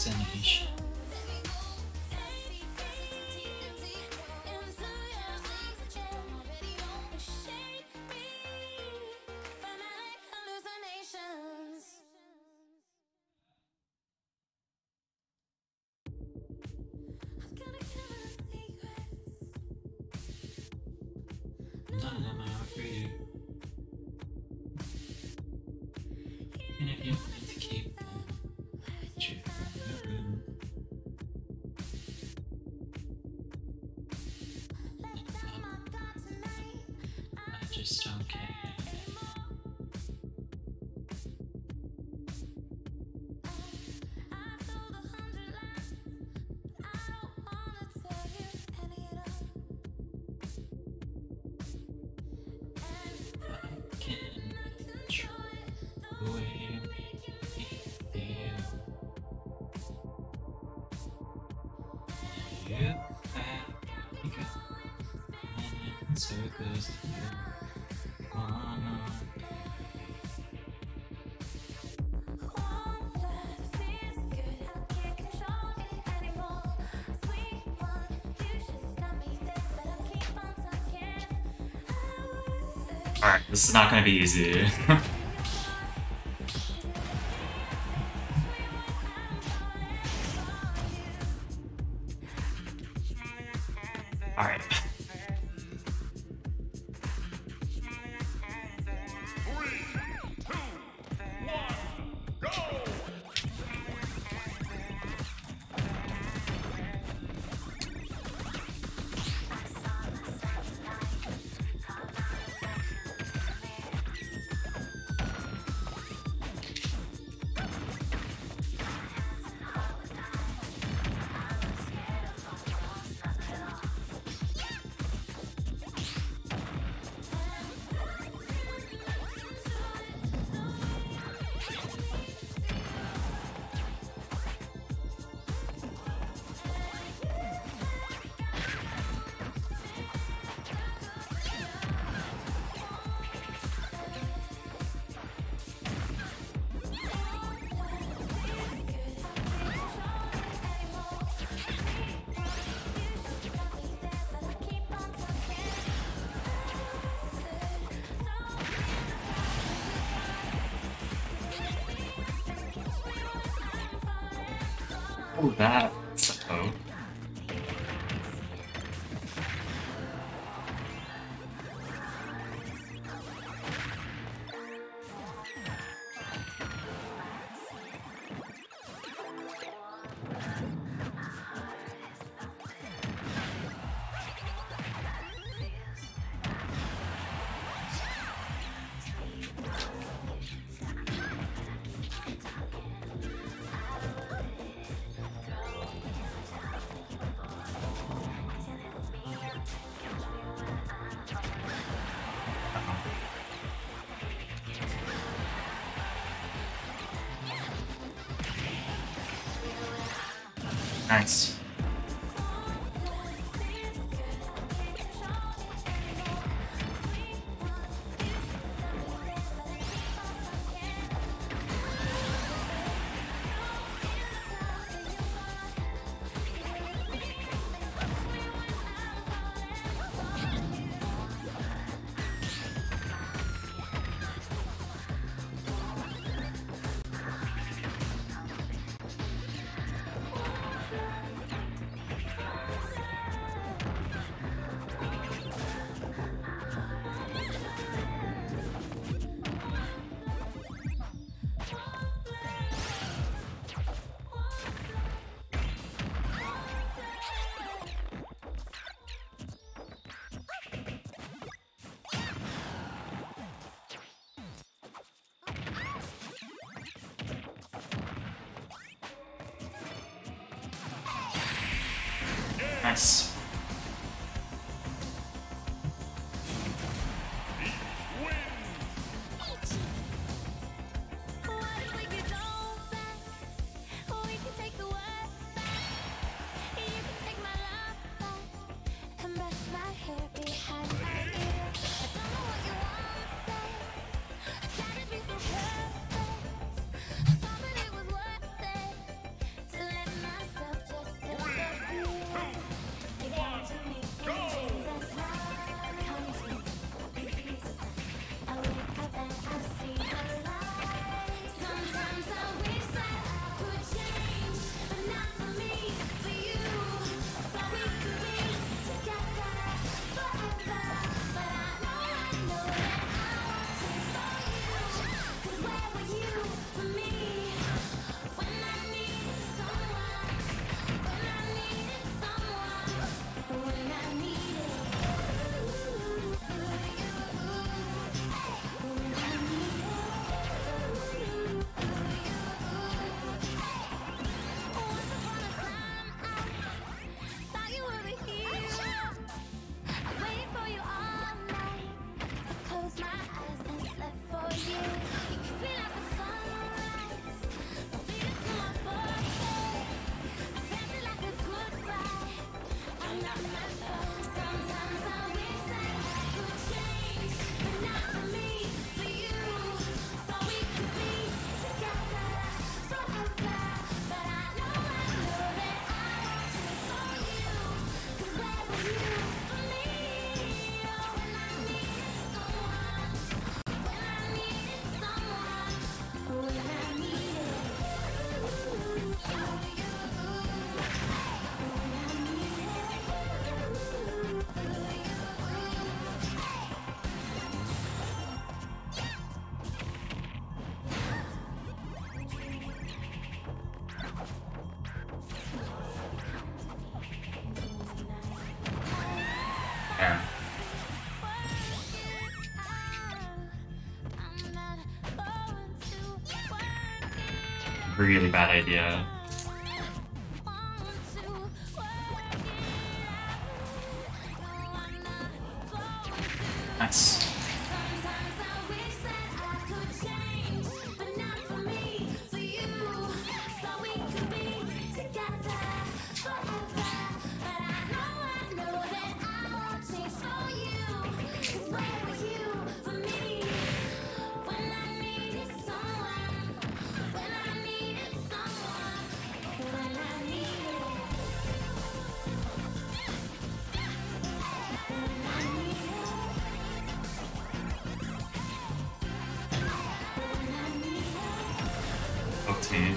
hallucination. None of them are for you. And if you wanted to keep them, put you in your room. I just don't care. Circles on. Alright, this is not gonna be easy. Alright. Oh, that's a hoe. Nice. Nice. Yeah. Really bad idea. Nice. Okay.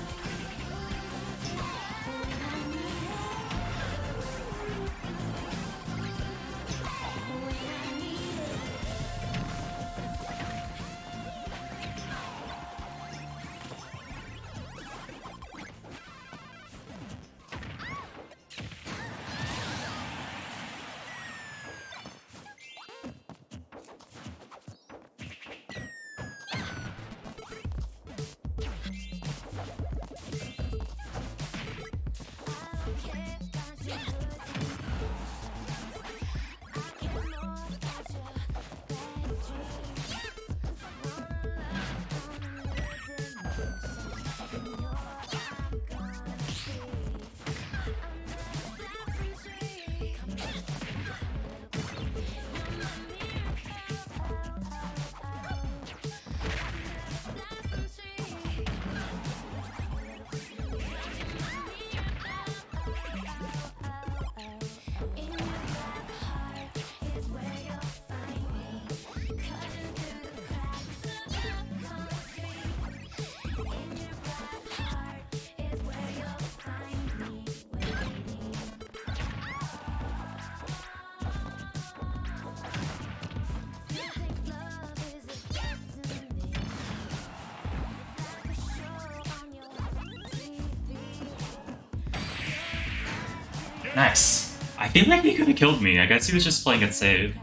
Nice. I feel like he could have killed me. I guess he was just playing it safe.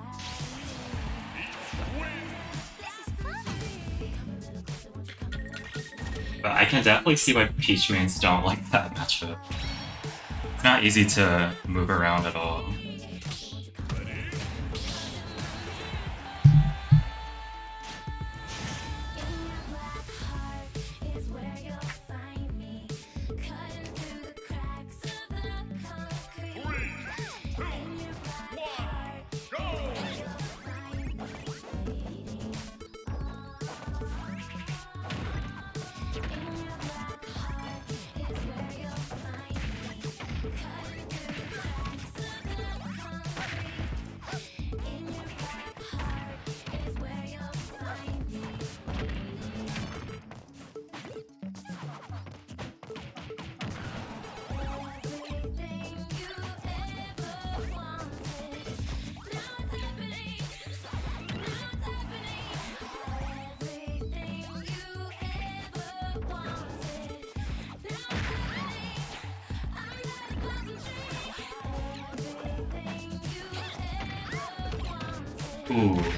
But I can definitely see why Peach mains don't like that matchup. It's not easy to move around at all. Ooh. Okay.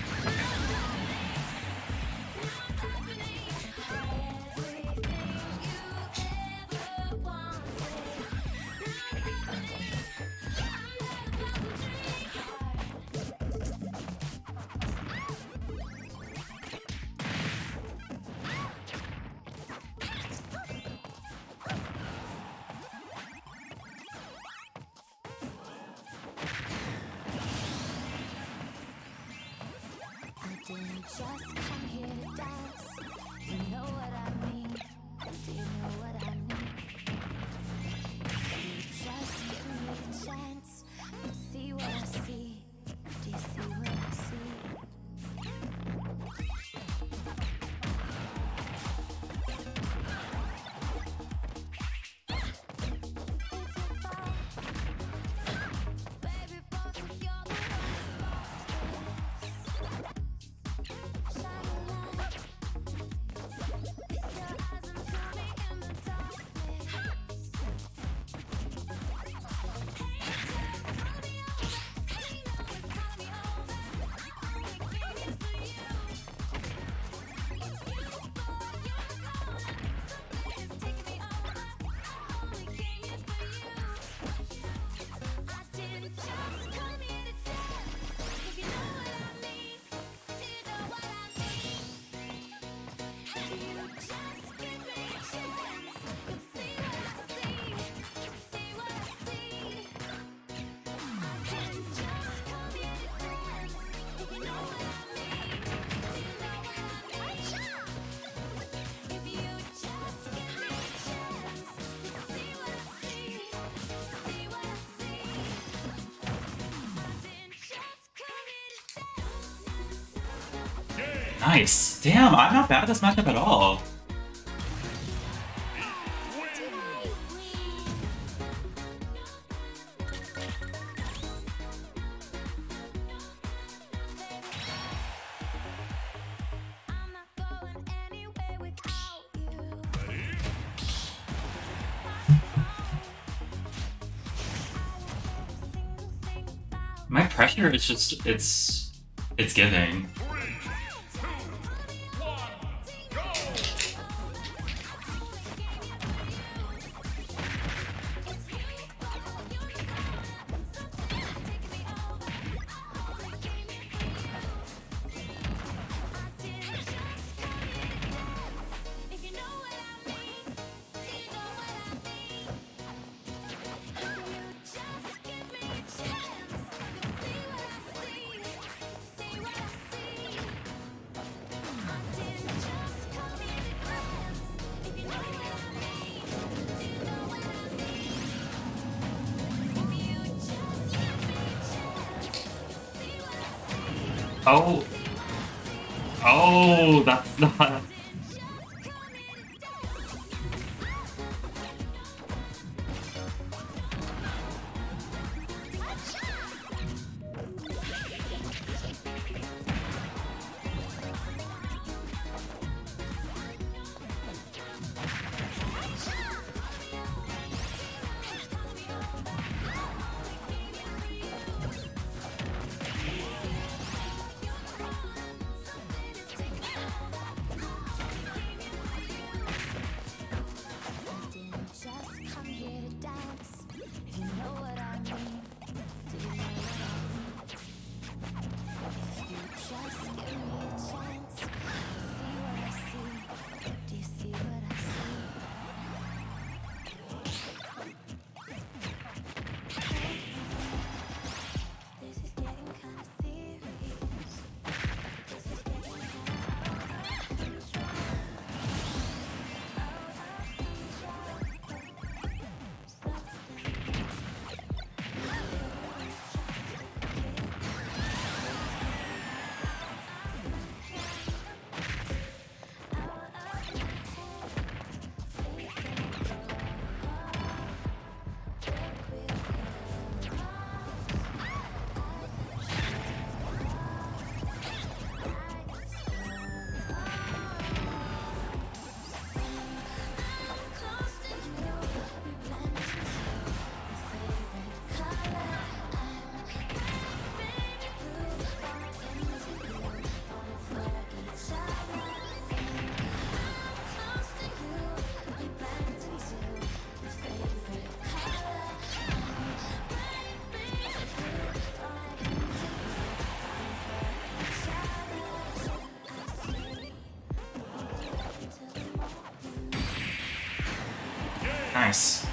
Nice. Damn, I'm not bad at this matchup at all. My pressure is just, it's giving. Oh. Oh, that's not... Nice.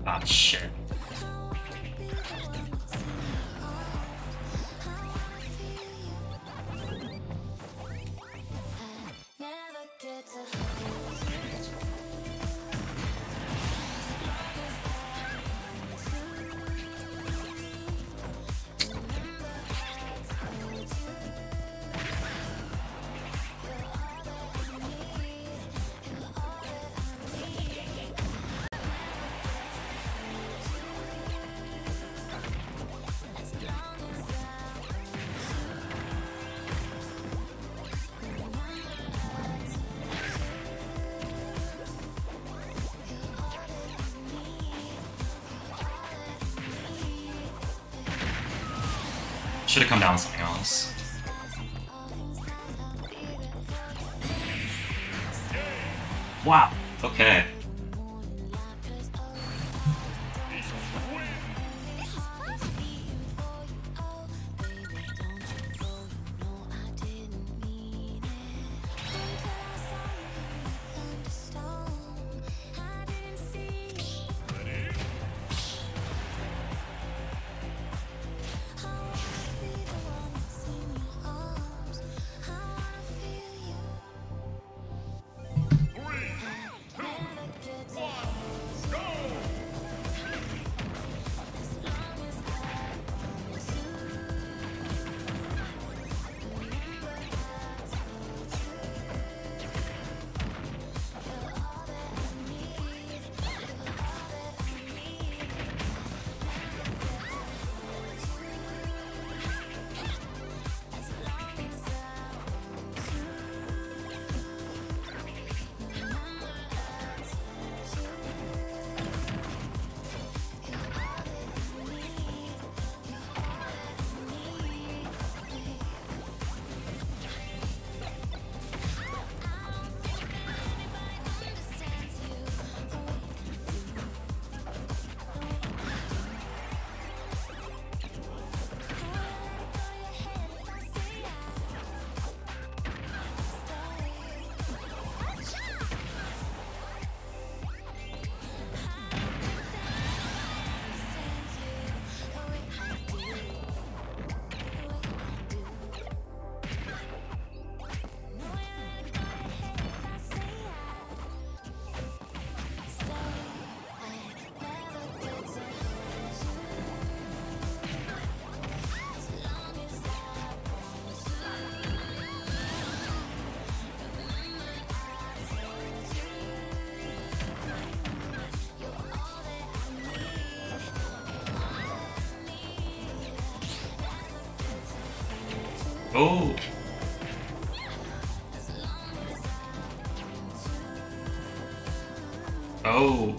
Ah, shit. Should have come down with something else. Wow. Okay. Oh. Oh.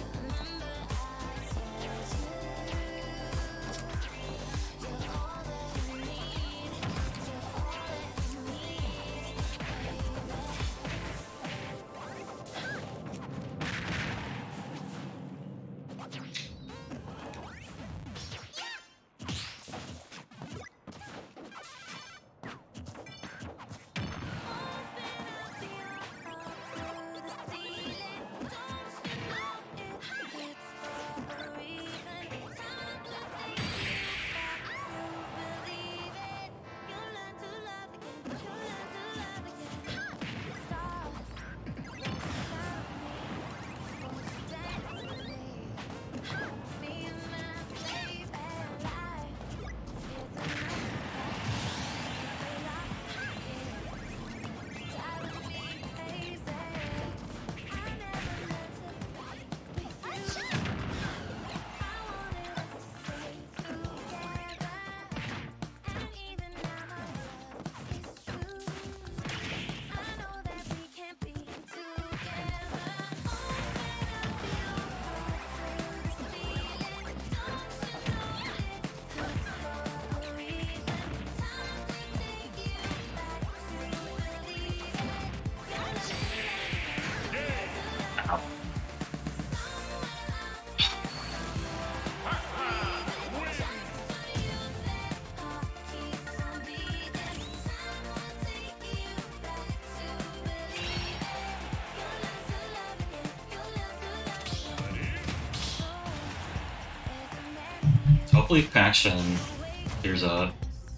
Hopefully connection clears up.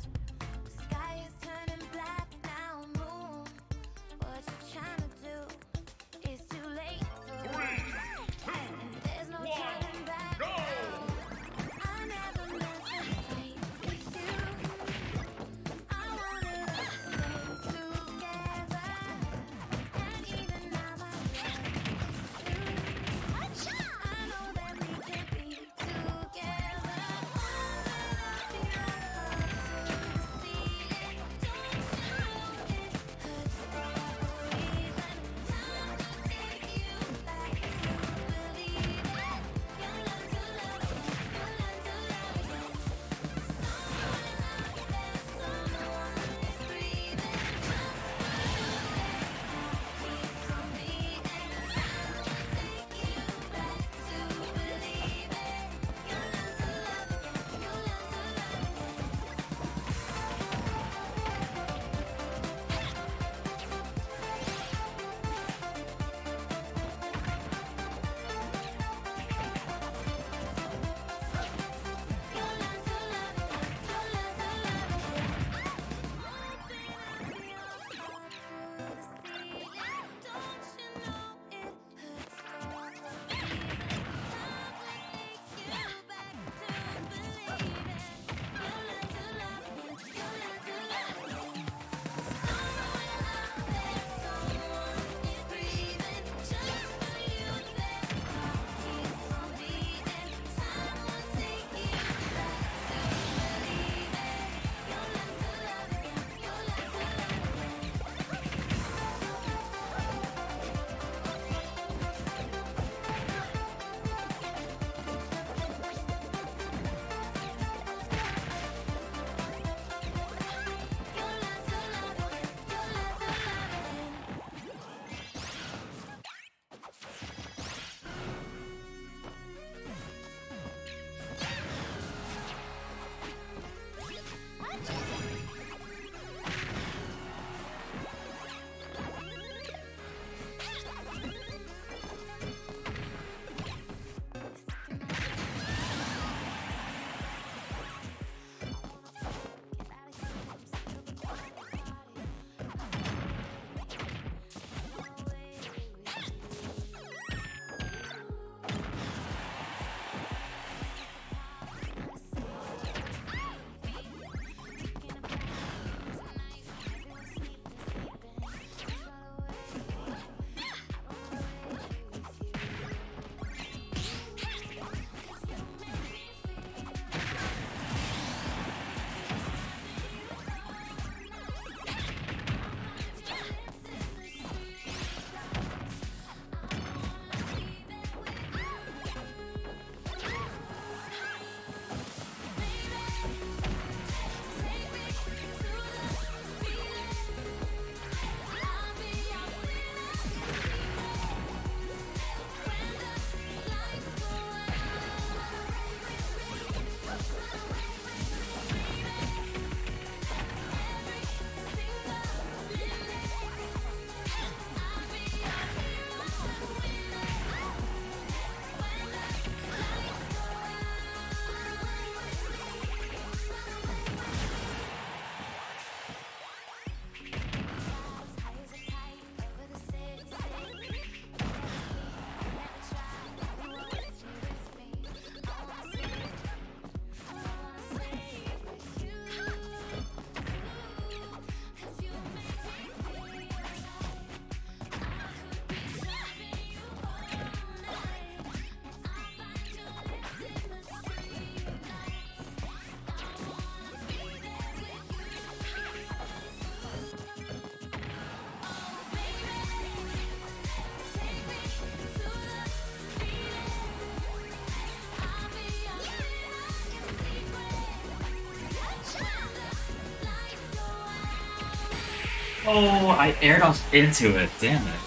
Oh, I aired off into it. Damn it.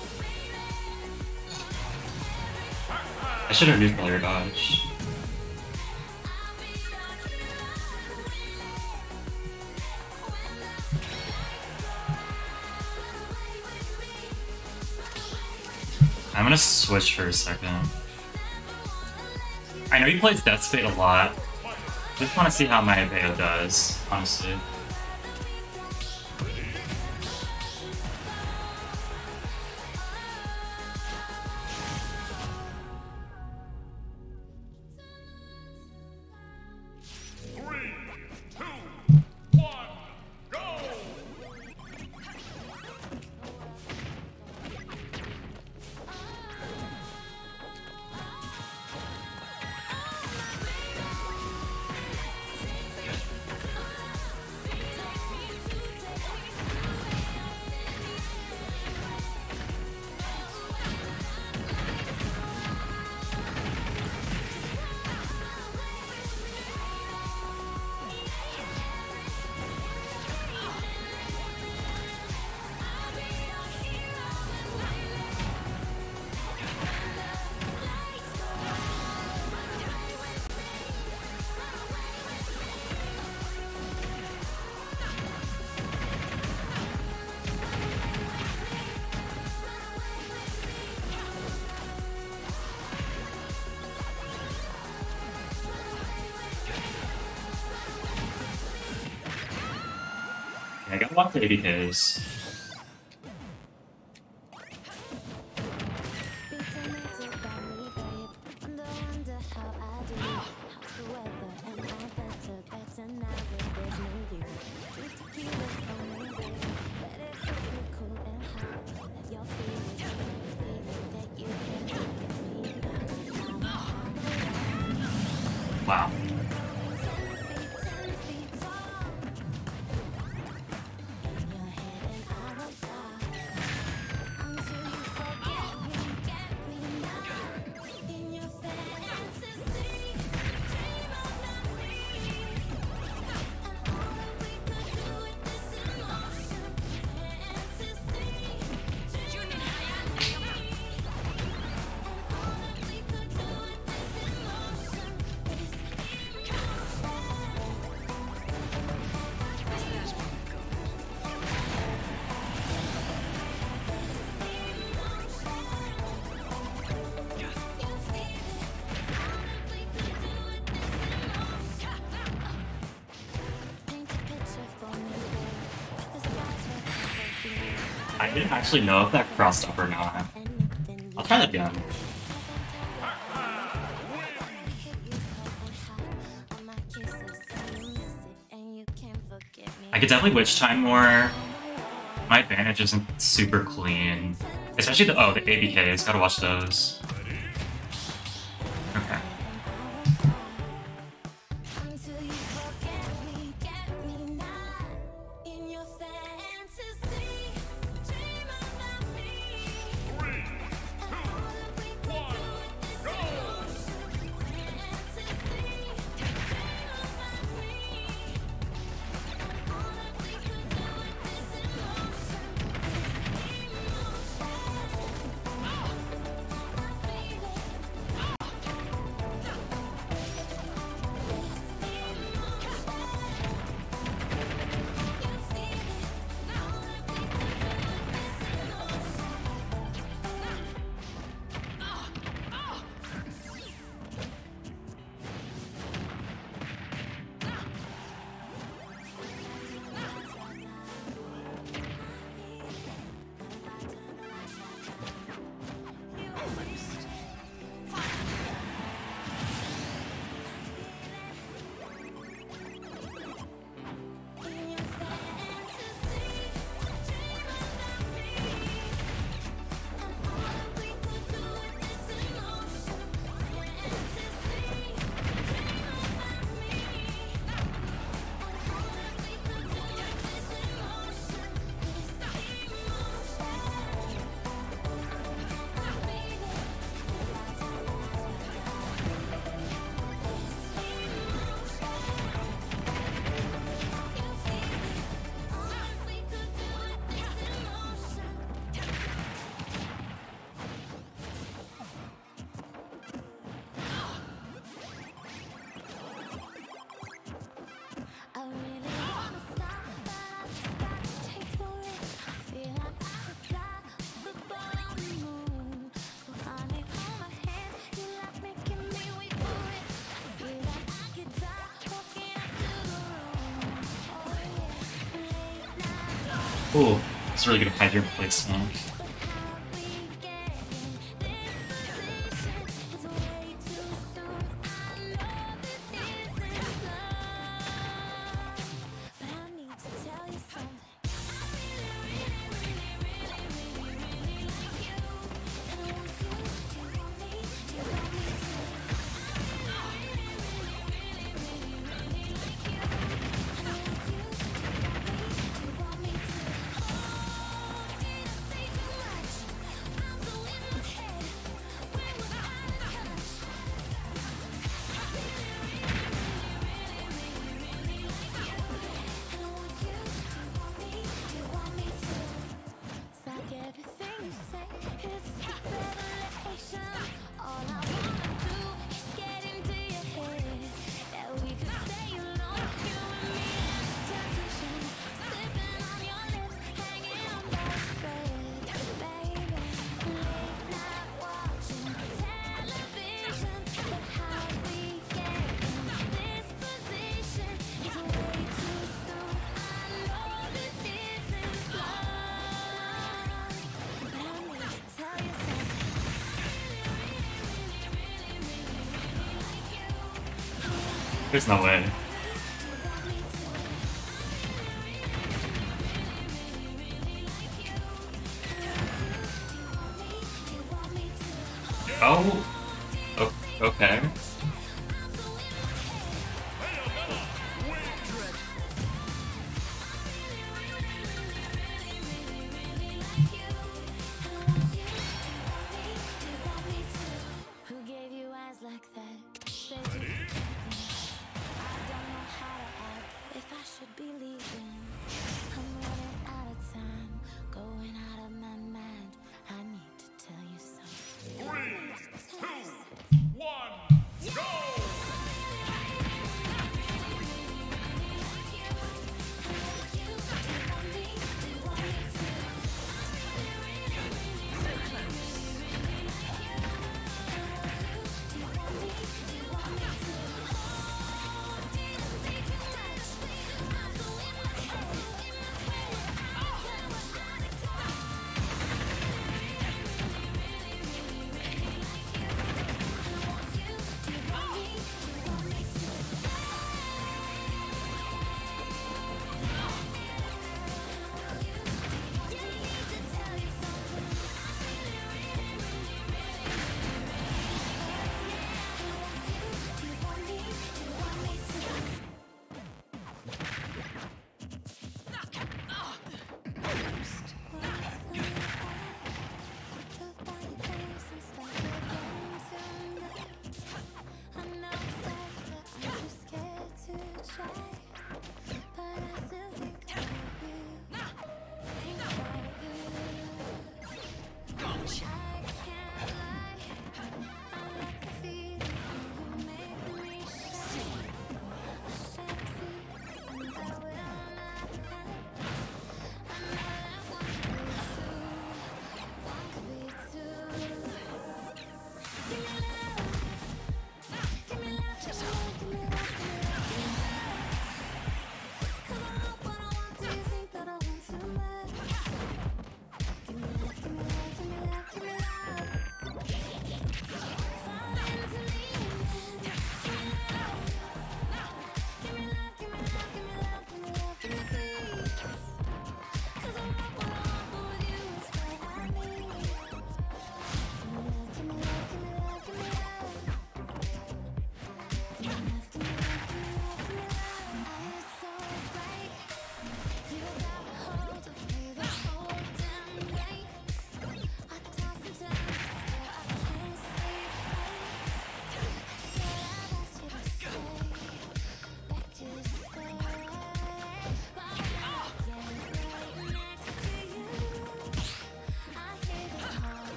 I should have used player dodge. I'm gonna switch for a second. I know he plays Death's Fate a lot, Just want to see how my Veo does, honestly. I got locked to ABKs. Wow. I didn't actually know if that crossed up or not. I'll try that again. I could definitely witch time more. My advantage isn't super clean. Especially the ABKs, gotta watch those. Okay. Ooh, it's really good at Hydra placement. There's no way. Oh, okay.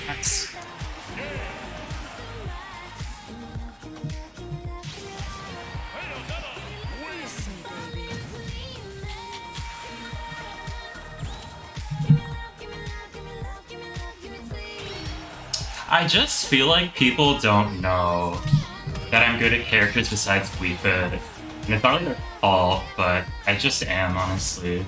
Nice. I just feel like people don't know that I'm good at characters besides Weeped. And it's not really their fault, but I just am, honestly.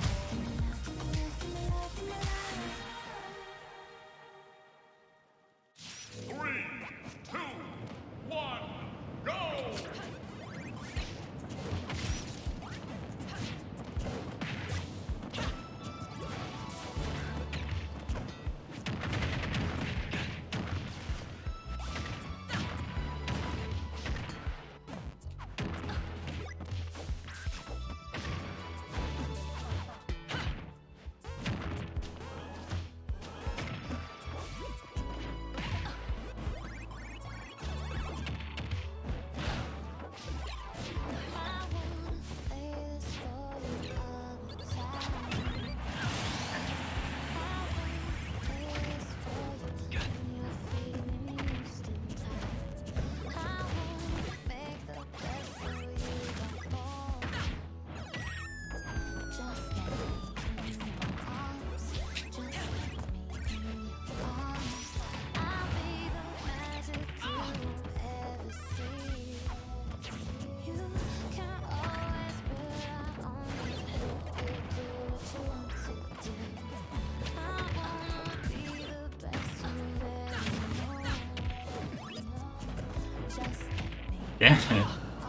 Damn it.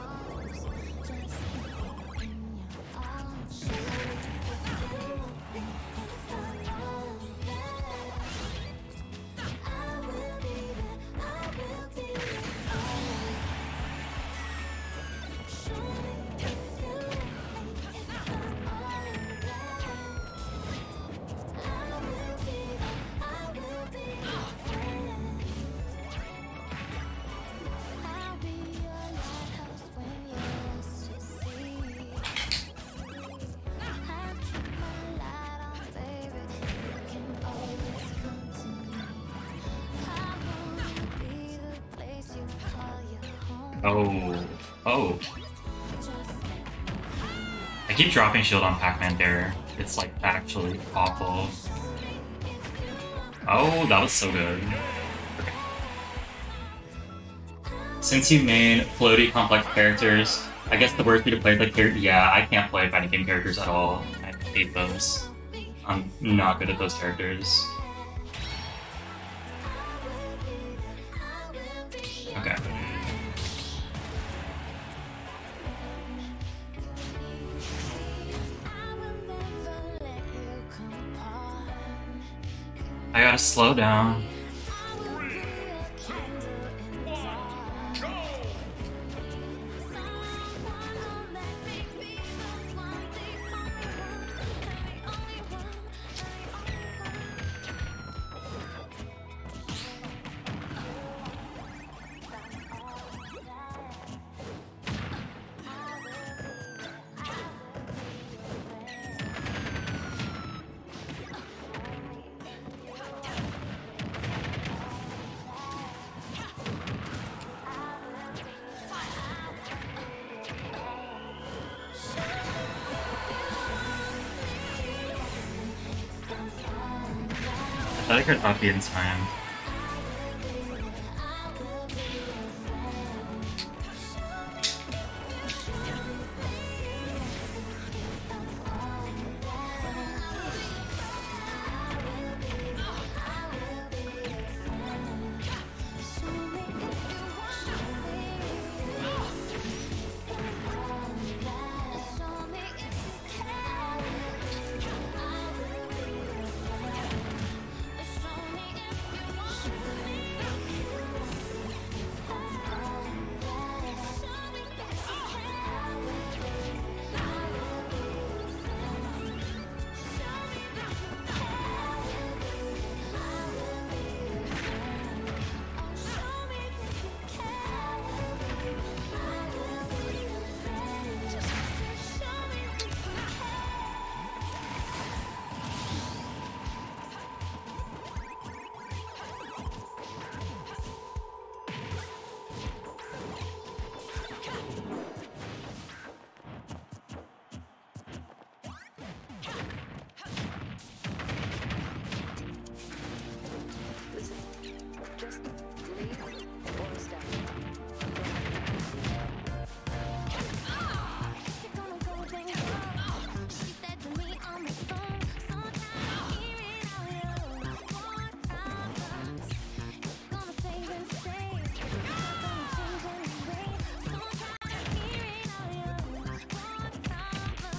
Oh. Oh. I keep dropping shield on Pac-Man there. It's like actually awful. Oh, that was so good. Okay. Since you main floaty complex characters, I guess the worst way to play is like yeah, I can't play fighting game characters at all. I hate those. I'm not good at those characters. Okay. I gotta slow down. I could up in time.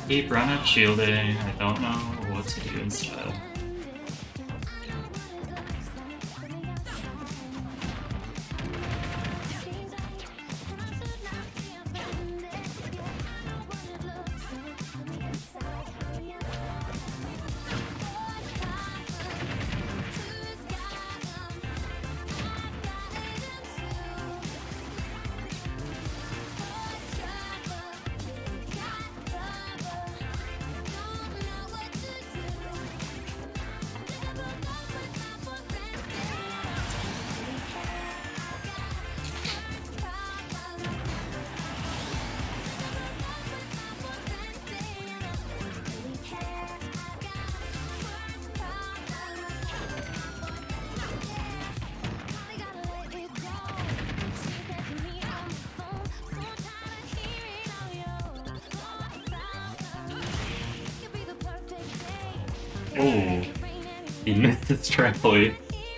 keep run up shielding. I don't know what to do instead. Oh, he missed his trampoline.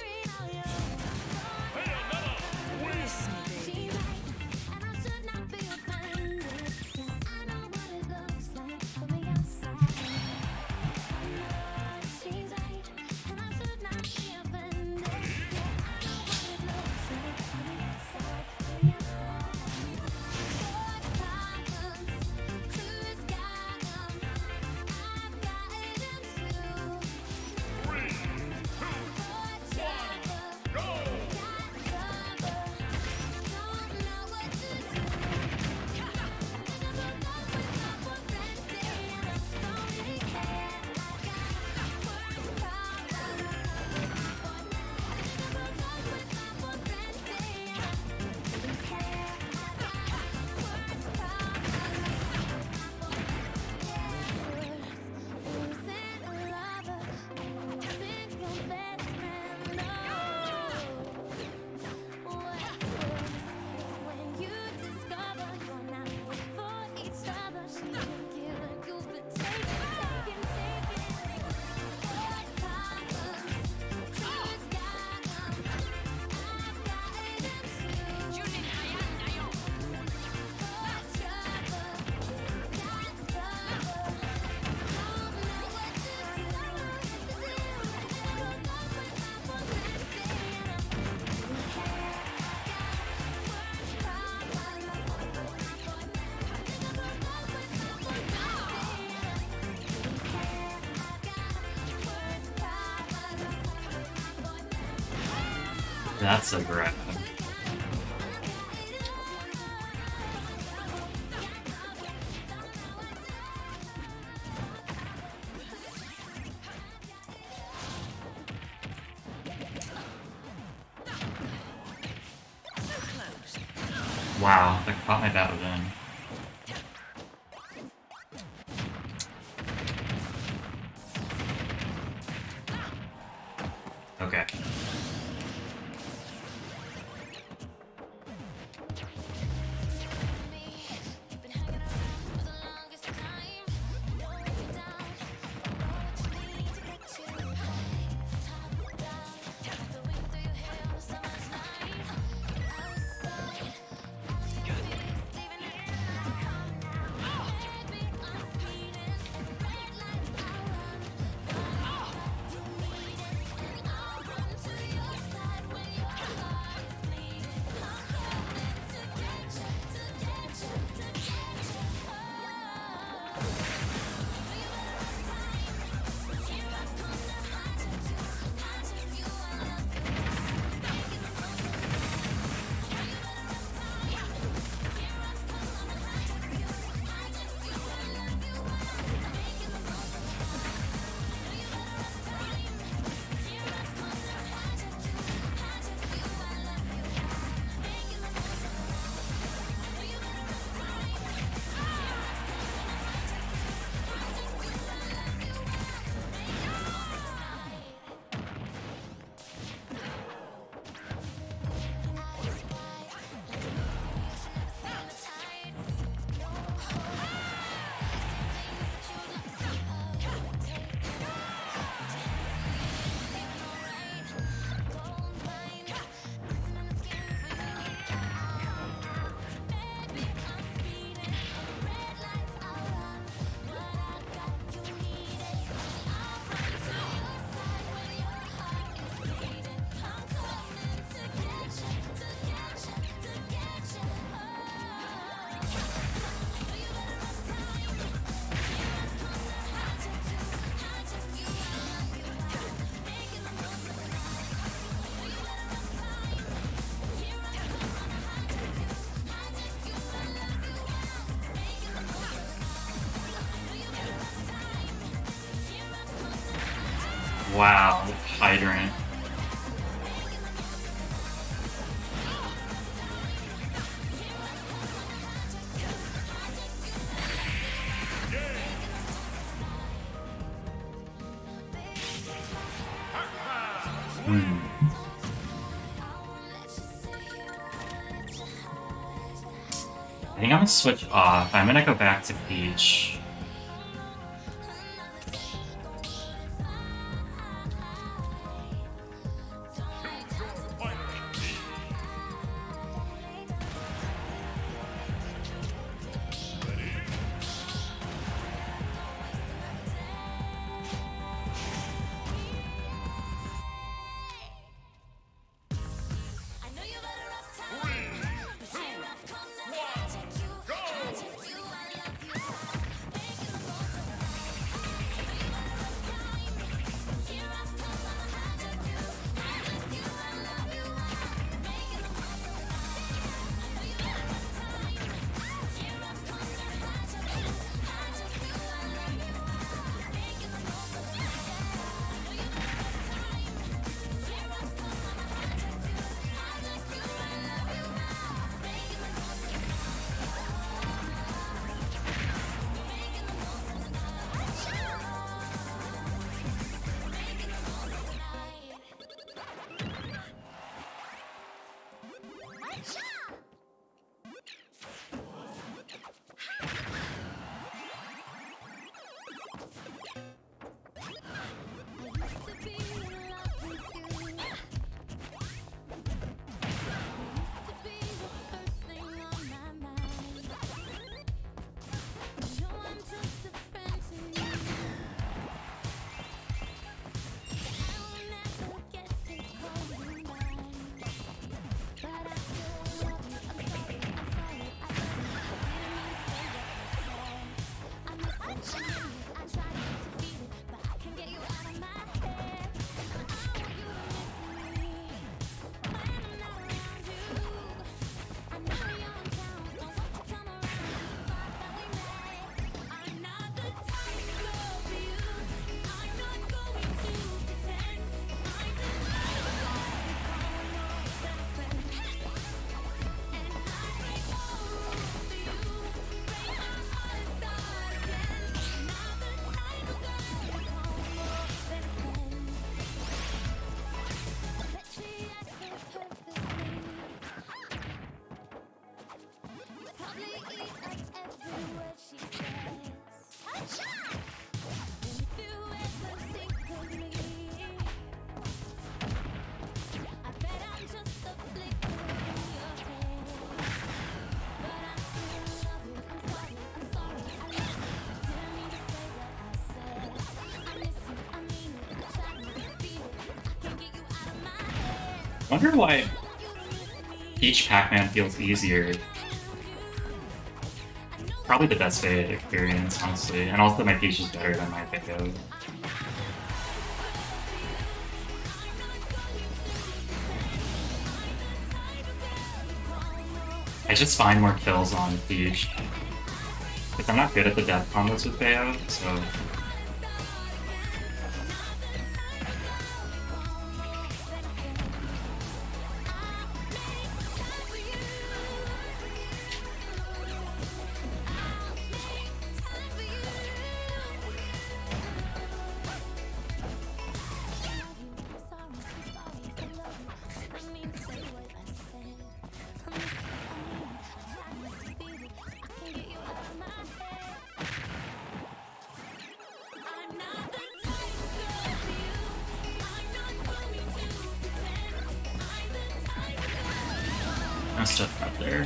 That's a grab. Wow, that caught my bat within. Okay. Wow, Hydrant. I think I'm gonna switch off. I'm gonna go back to Peach. Wonder why Peach Pac-Man feels easier. Probably the best Fade experience, honestly. And also my Peach is better than my Pico. I just find more kills on Peach. Because I'm not good at the death combos with Bayo, so... No stuff out there.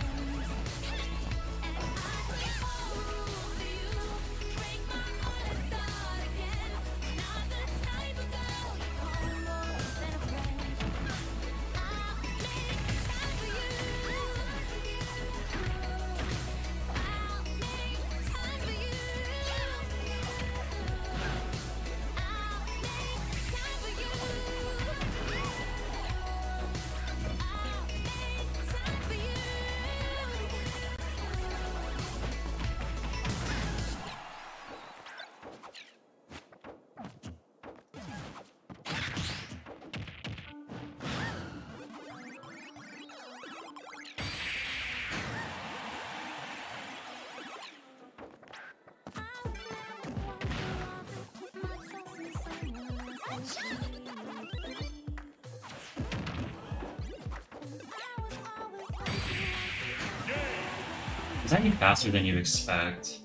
Is that faster than you expect?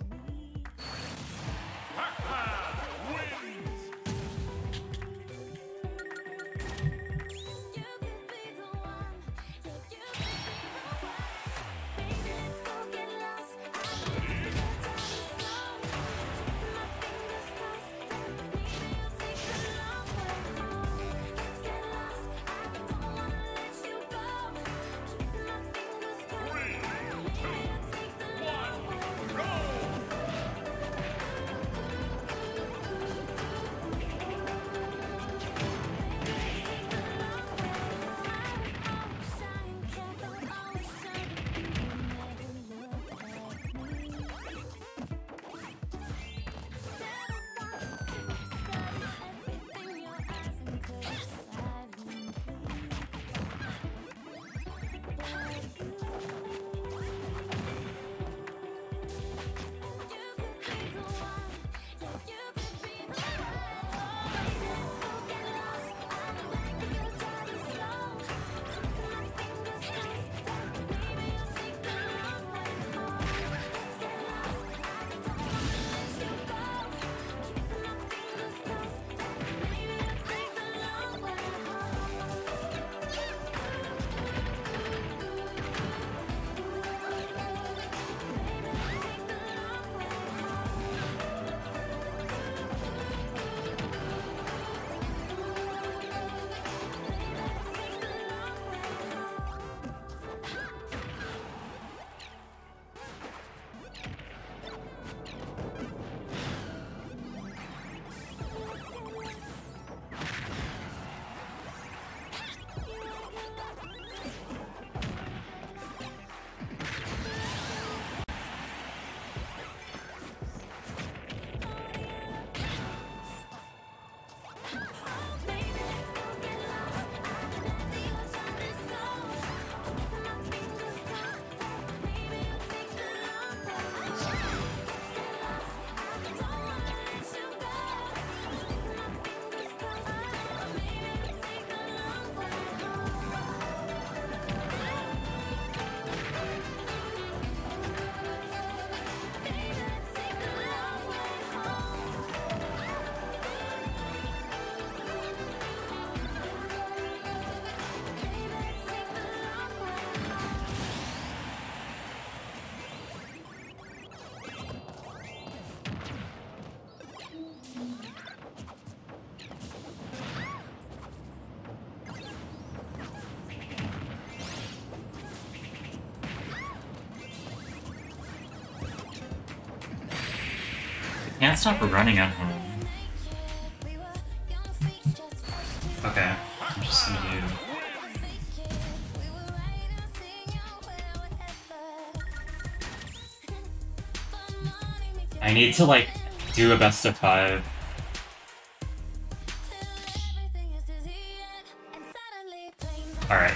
Can't stop running at home. Okay, I'm just gonna do... I need to, like, do a best of 5. Alright.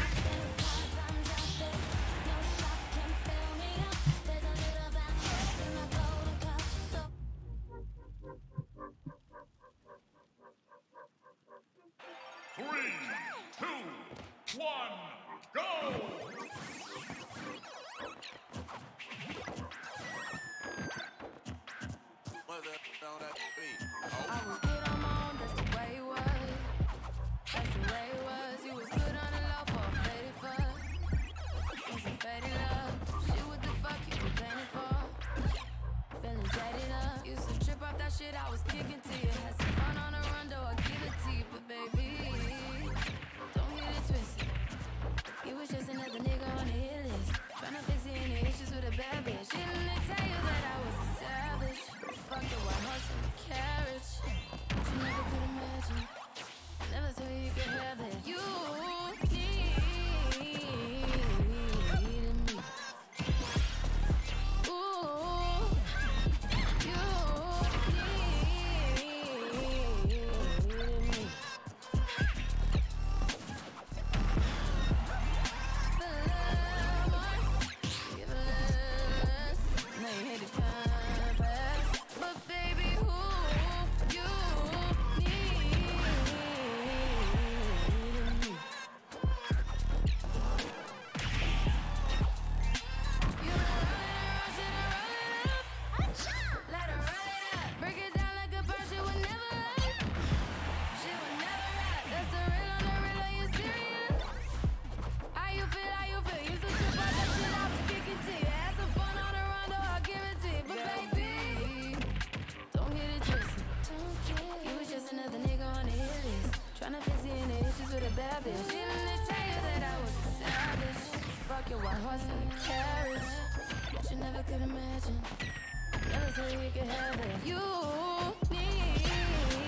bad bitch. Didn't tell you that I was a savage. Fuck your white horse and a carriage. But you never could imagine. Never thought you could have it. You need me.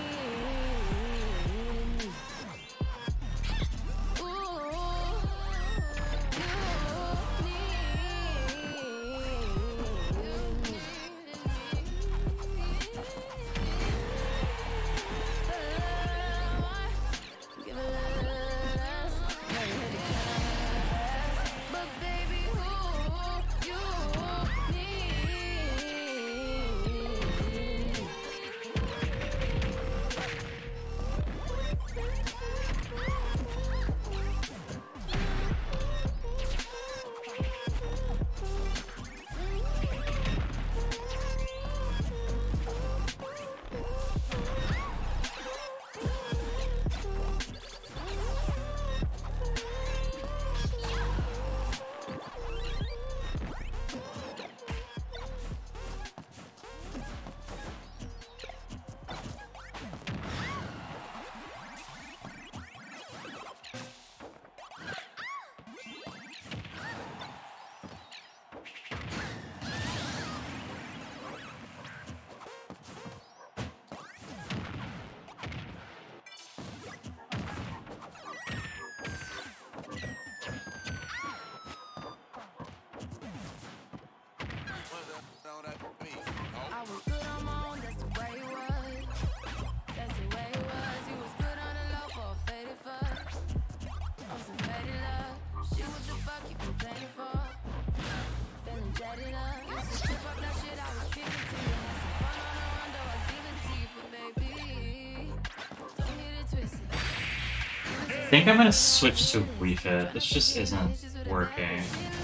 I think I'm gonna switch to Wii Fit. This just isn't working.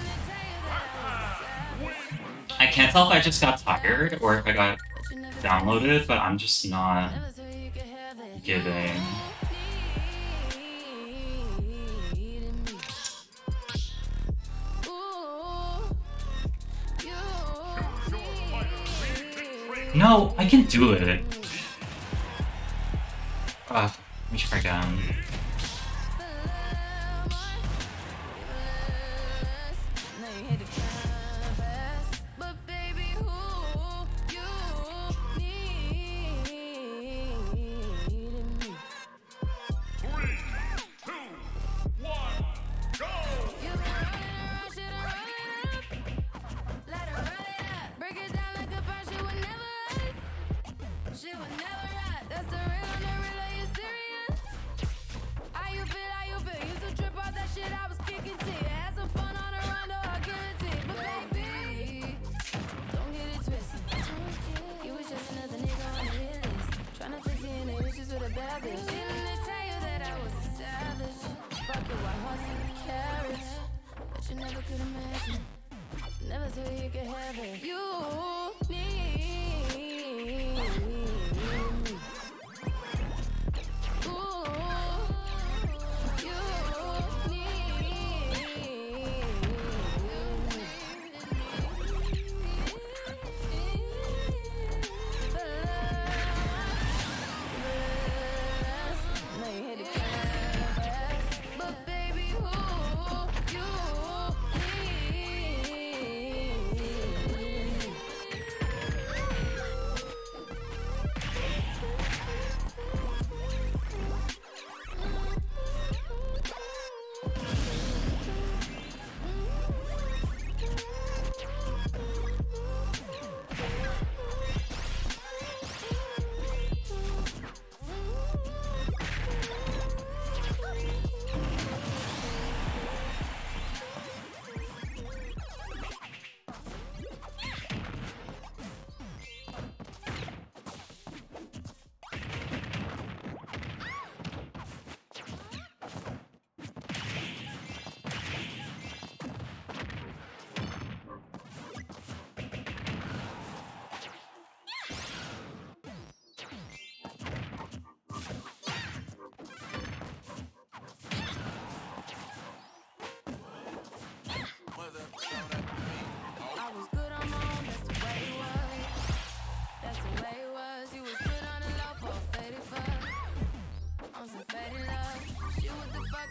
I can't tell if I just got tired or if I got downloaded, but I'm just not giving. No, I can do it. Let me try again.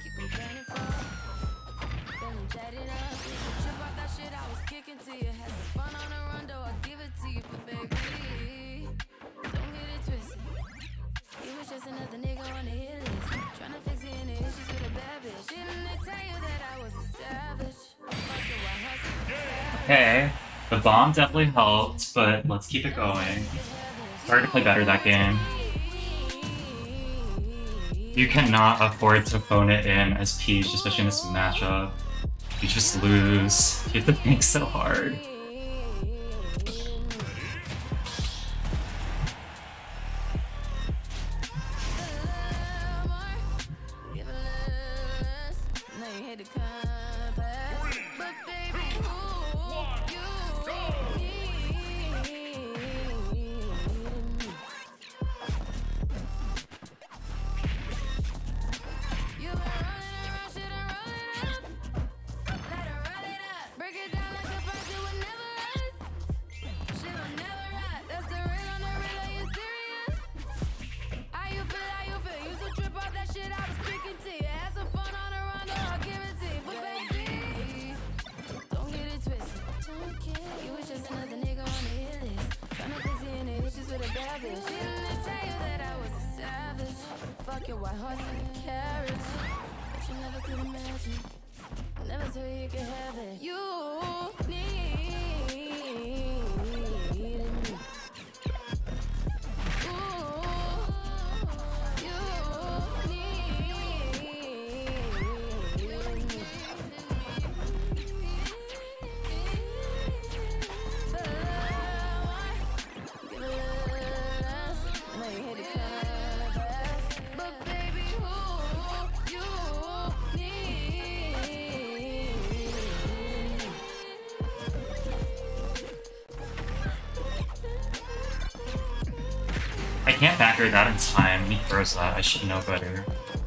you complaining for? Feeling jaded up. Trip off that shit I was kicking to you. Had some fun on the run, though I give it to you. But baby, don't get it twisted. You was just another nigga on the hit list. Tryna fix any issues with a bad bitch. Didn't they tell you that I was a savage? Fuck you, I hustle. Okay, the bomb definitely helped, but let's keep it going. Hard to play better that game. You cannot afford to phone it in as Peach, especially in this matchup. You just lose. You have to think so hard. Fuck your white horse and carriage, but you never could imagine. Never thought you could have it. You needed me. I can't back her that in time. He throws that. I should know better.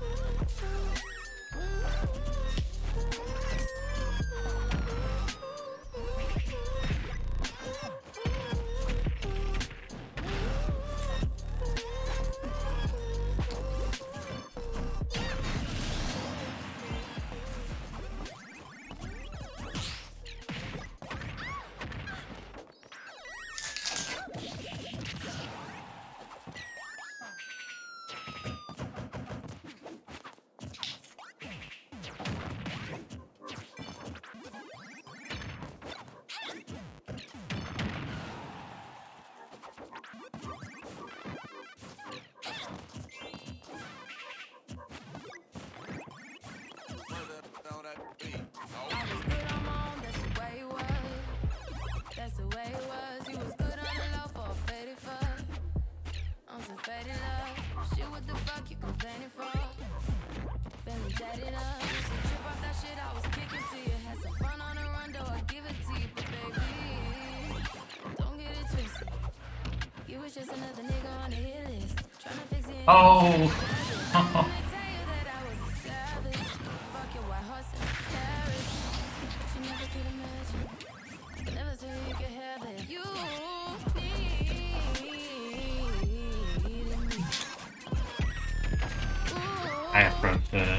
Oh! I approached it.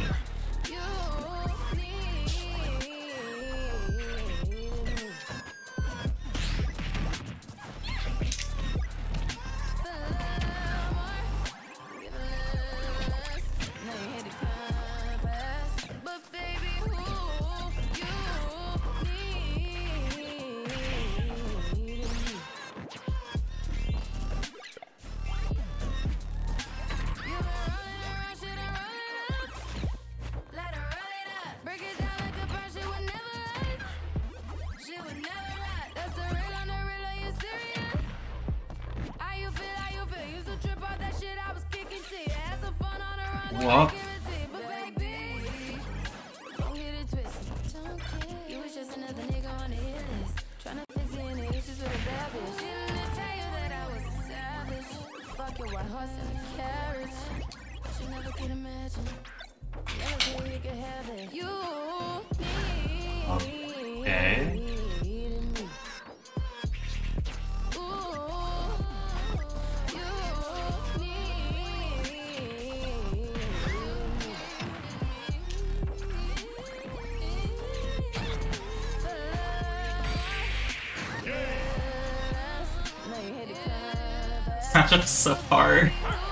What? Okay. matchup is so hard.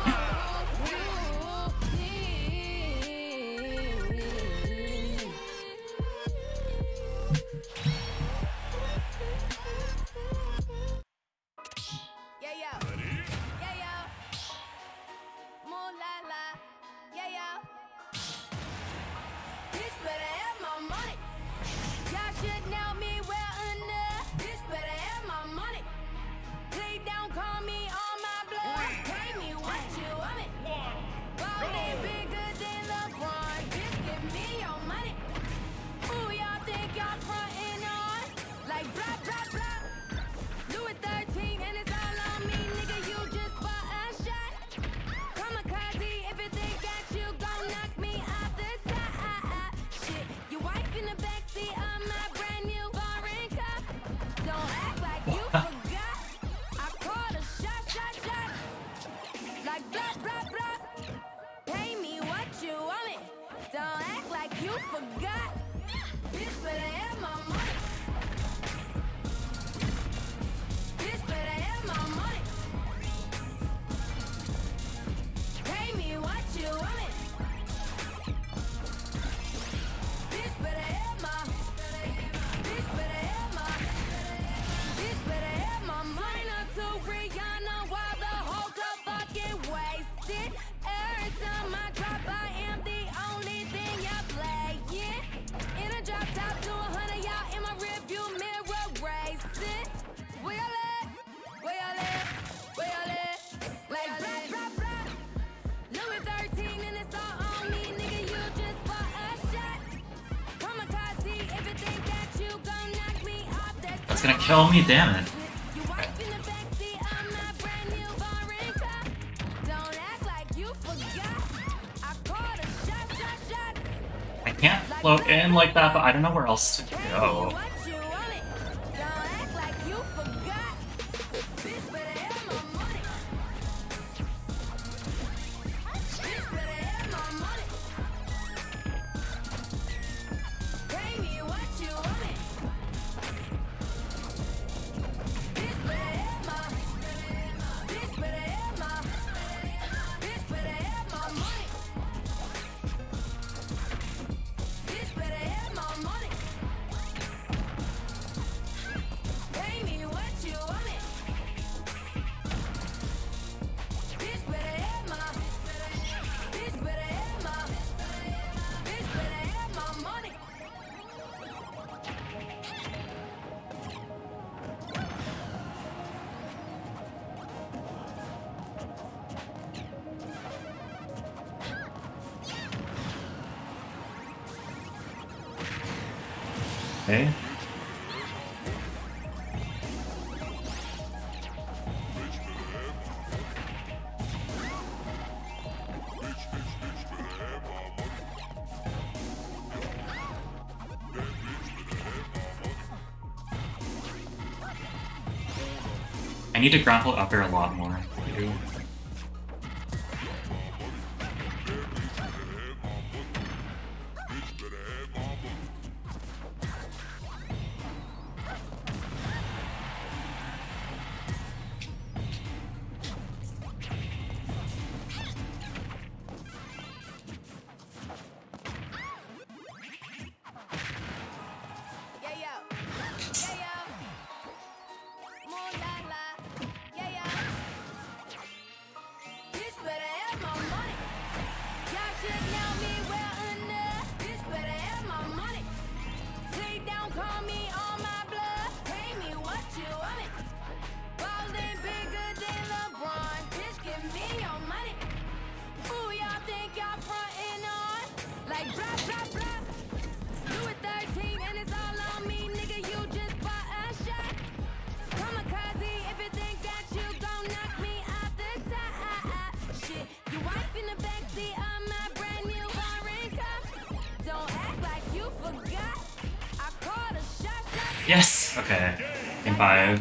That's gonna kill me, damn it. I can't float in like that, but I don't know where else to go. Okay. I need to grapple up there a lot more. Yes! Okay. In 5.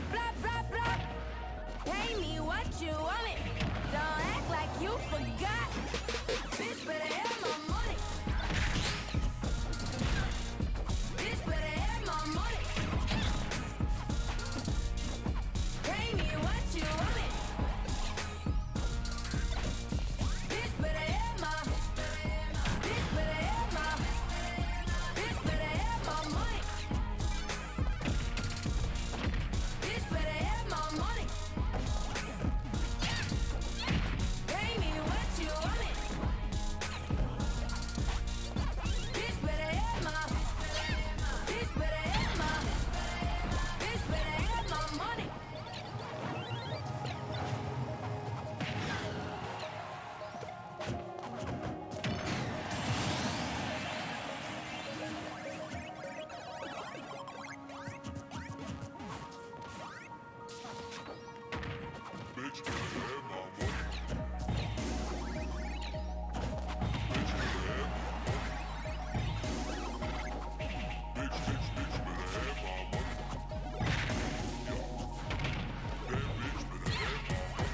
blah, blah, blah. Pay me what you want it. Don't act like you forgot. Bitch, better have my money. Bitch, better have my money. Pay me what you want it. Bitch, better have my. Bitch, better have my. Bitch, better have my money. Bitch, better have my money. Pay me what you want it. Bitch, better have my. Bitch, better have my. Bitch, better have my money. Bitch, better have my money. Bitch, better have my money. Bitch, better have my money. That bitch better have my money.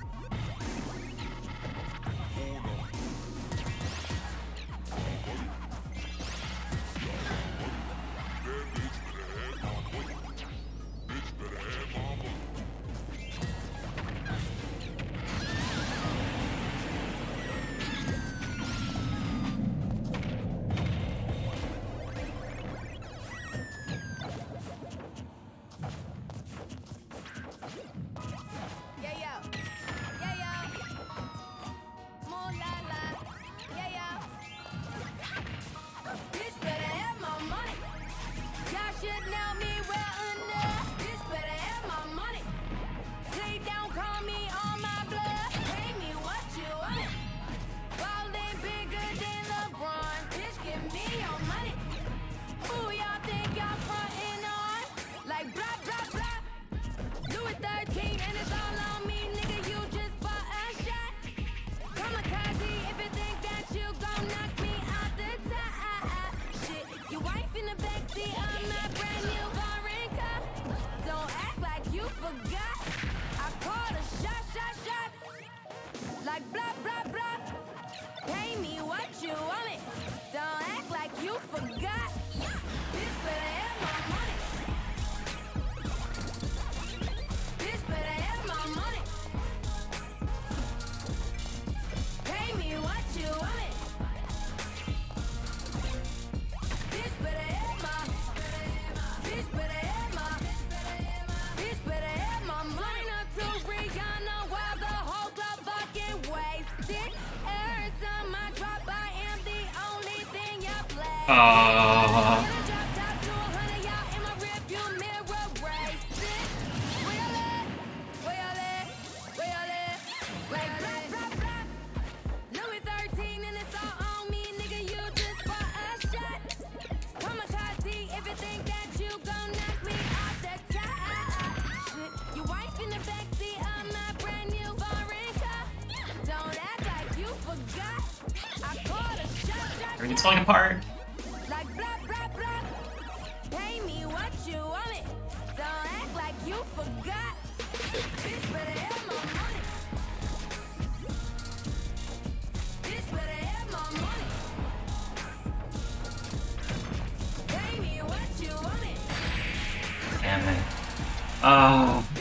Hold on. My money. That bitch better have my money. Bitch better have my money. Yeah, yo. Yeah, yo. Moo la la. Yeah, yo. Bitch better have my money. Y'all should know me well enough. Bitch better have my money. Please don't call me on my blood. Pay me what you want. Ballin' bigger than LeBron. Bitch, give me your money. Who y'all think y'all frontin' on? Like blah, blah, blah. Louis 13 and it's all on me, nigga, you just bought a shot. Kamikaze if you think that you gon' knock me out the top. Shit, you wife in the backseat of my brand new foreign car. Don't act like you forgot. I called a shot. Like blah, blah, blah. Pay me what you want it. Don't act like you forgot. Bitch better have my money. Bitch better have my money. Pay me what you want it. Bitch better have my. Bitch better have my. Bitch better have my money. Not to Rihanna while the whole club fucking wasted. Every time I drop, I am the only thing y'all play. Drop top to 100, y'all in my rearview mirror racing. Where y'all at? Where y'all at? Where y'all at? Like blah, blah, blah. Louis 13 and it's all on me, nigga, you just bought a shot. Kamikaze if you think that you gon' knock me off the top. Shit, your wife in the backseat of my brand new foreign car. Don't act like you forgot. I called a shot. Everything's falling apart. Like blah, blah, blah. Pay me what you want it. Don't act like you forgot. Bitch better have my money. Bitch better have my money. Pay me what you want it. Damn it. Oh.